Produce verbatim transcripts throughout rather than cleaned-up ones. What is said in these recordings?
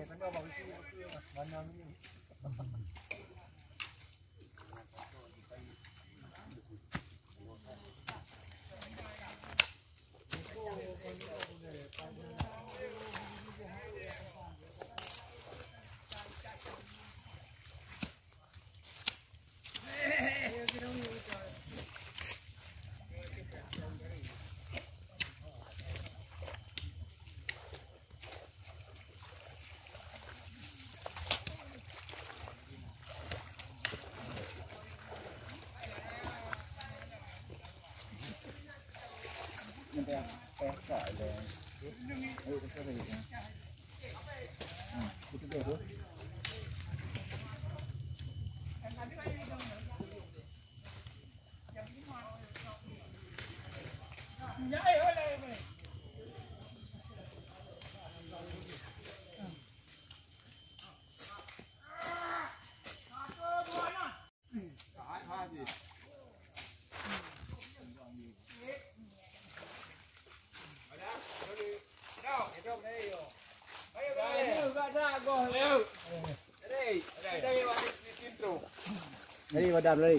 Đây vào đầm đây.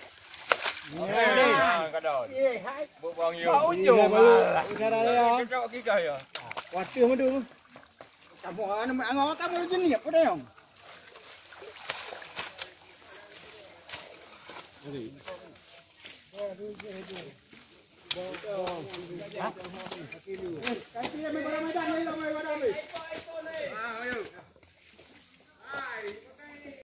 Cái đòn. Bộ bao nhiêu? Bao nhiêu mà. Ra đây không? Cái chỗ cái cây à. Quạt chưa mới được. Cả bộ nó mà ngó các nó chuyên nghiệp có đây không? Đây. Cái kia mới vào mới đâm đây là mới vào đâm đi. À,